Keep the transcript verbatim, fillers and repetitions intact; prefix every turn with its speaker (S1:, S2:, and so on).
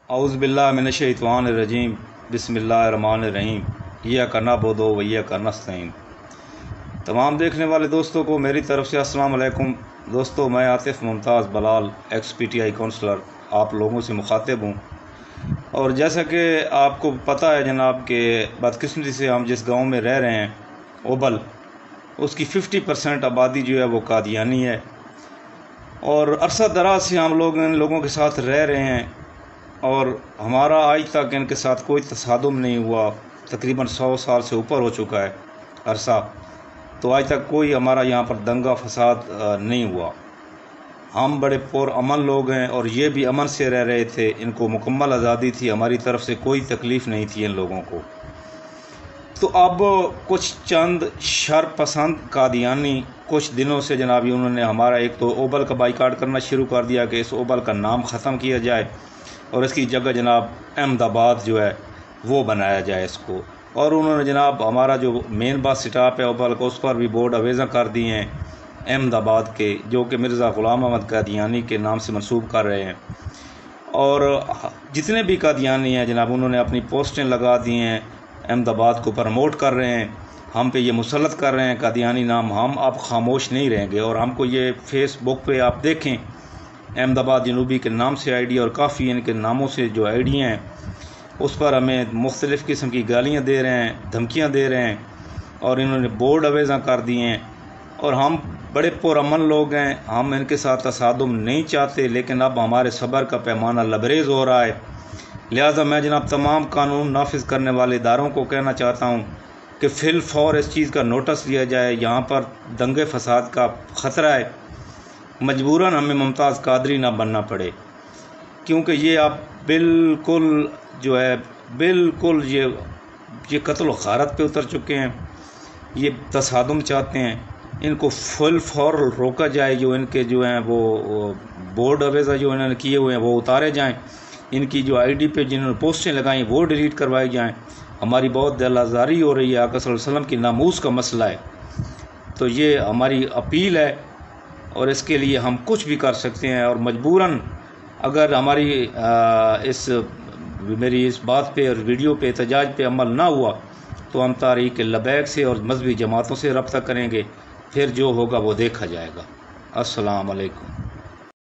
S1: اعوذ باللہ من الشیطان الرجیم بسم اللہ الرحمن الرحیم ایاک نعبد و ایاک نستعین۔ تمام دیکھنے والے دوستوں کو میری طرف سے السلام علیکم۔ دوستو، میں Atif Mumtaz Bilal ex P T I councillor آپ لوگوں سے مخاطب ہوں، اور جیسا کہ آپ کو پتہ ہے جناب کہ بدقسمتی سے ہم جس گاؤں میں رہ رہے ہیں اوبل، اس کی ففٹی پرسنٹ آبادی جو ہے وہ قادیانی ہے، اور عرصہ دراز سے ہم لوگ ان لوگوں کے ساتھ رہ رہے ہیں، اور ہمارا آج تک ان کے ساتھ کوئی تصادم نہیں ہوا۔ تقریباً سو سال سے اوپر ہو چکا ہے عرصہ، تو آج تک کوئی ہمارا یہاں پر دنگا فساد نہیں ہوا۔ ہم بڑے پر امن لوگ ہیں، اور یہ بھی امن سے رہ رہے تھے، ان کو مکمل آزادی تھی، ہماری طرف سے کوئی تکلیف نہیں تھی ان لوگوں کو۔ تو اب کچھ چند شر پسند قادیانی کچھ دنوں سے جناب انہوں نے ہمارا ایک تو اوبل کا بائیکاٹ کرنا شروع کر دیا کہ اس اوبل کا نام ختم کیا جائے اور اس کی جگہ جناب احمد آباد جو ہے وہ بنایا جائے اس کو، اور انہوں نے جناب ہمارا جو مین بس سٹاپ ہے اوبل کا اس پر بھی بورڈ اویزاں کر دی ہیں احمد آباد کے، جو کہ مرزا غلام احمد قادیانی کے نام سے منسوب کر رہے ہیں، اور جتنے بھی قادیانی ہیں جناب انہوں نے اپنی پوسٹیں لگا دی ہیں، احمد آباد کو پروموٹ کر رہے ہیں، ہم پہ یہ مسلط کر رہے ہیں قادیانی نام۔ ہم اب خاموش نہیں رہیں گے، اور ہم کو یہ فیس بک پہ آپ دیکھیں احمد آباد جنوبی کے نام سے آئی ڈی، اور کافی ان کے ناموں سے جو آئی ڈی ہیں اس پر ہمیں مختلف قسم کی گالیاں دے رہے ہیں، دھمکیاں دے رہے ہیں، اور انہوں نے بورڈ اویزاں کر دی ہیں، اور ہم بڑے پرامن لوگ ہیں، ہم ان کے ساتھ تصادم نہیں چاہتے، لیکن اب ہمارے صبر کا پیمانہ لبریز ہو رہا ہے۔ لہٰذا میں جناب تمام قانون نافذ کرنے والے اداروں کو کہنا چاہتا ہوں کہ فی الفور اس چیز کا نوٹس لیا جائے، یہاں پر دنگے فساد کا خطرہ ہے، مجبوراً ہمیں ممتاز قادری نہ بننا پڑے، کیونکہ یہ آپ بالکل جو ہے بالکل یہ یہ قتل و غارت پہ اتر چکے ہیں، یہ تصادم چاہتے ہیں۔ ان کو فل فور روکا جائے، جو ان کے جو ہیں وہ بورڈ اویزا جو انہوں نے کیے ہوئے ہیں وہ اتارے جائیں، ان کی جو آئی ڈی پہ جنہوں نے پوسٹیں لگائیں وہ ڈیلیٹ کروائی جائیں۔ ہماری بہت دل آزاری ہو رہی ہے، آقا صلی اللہ علیہ وسلم کی ناموس کا مسئلہ ہے، تو یہ ہماری اپیل ہے، اور اس کے لیے ہم کچھ بھی کر سکتے ہیں، اور مجبوراً اگر ہماری اس میری اس بات پہ اور ویڈیو پہ احتجاج پہ عمل نہ ہوا تو ہم تحریک لبیک سے اور مذہبی جماعتوں سے رابطہ کریں گے، پھر جو ہوگا وہ دیکھا جائے گا۔ السلام علیکم۔